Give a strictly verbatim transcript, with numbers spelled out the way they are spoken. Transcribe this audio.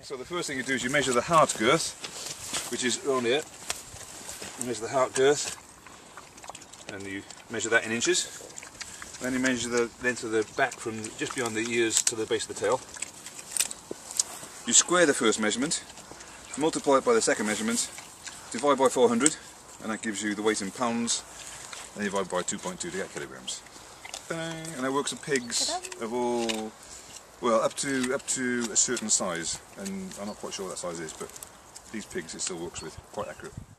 So the first thing you do is you measure the heart girth, which is around here. You measure the heart girth, and you measure that in inches. Then you measure the length of the back from just beyond the ears to the base of the tail. You square the first measurement, multiply it by the second measurement, divide by four hundred, and that gives you the weight in pounds, and divide by two point two to get kilograms. And that works for pigs of all, well, up to up to a certain size, and I'm not quite sure what that size is, but these pigs it still works with, quite accurate.